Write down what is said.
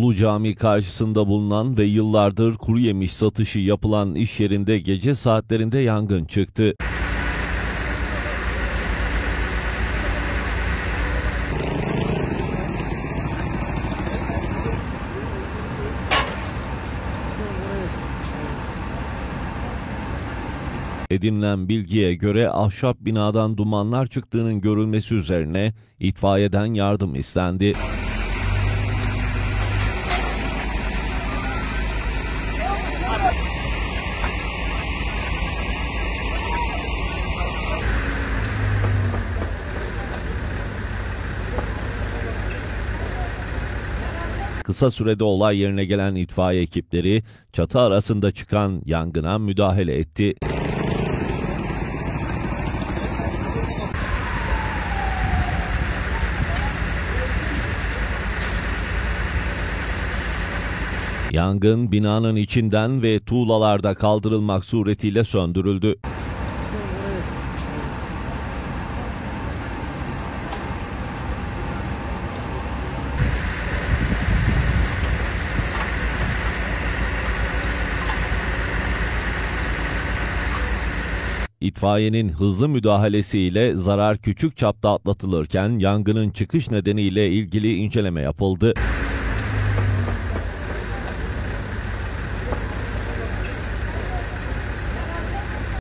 Ulu Cami karşısında bulunan ve yıllardır kuru yemiş satışı yapılan iş yerinde gece saatlerinde yangın çıktı. Edinilen bilgiye göre ahşap binadan dumanlar çıktığının görülmesi üzerine itfaiyeden yardım istendi. Kısa sürede olay yerine gelen itfaiye ekipleri çatı arasında çıkan yangına müdahale etti. Yangın binanın içinden ve tuğlalarda kaldırılmak suretiyle söndürüldü. İtfaiyenin hızlı müdahalesiyle zarar küçük çapta atlatılırken yangının çıkış nedeniyle ilgili inceleme yapıldı.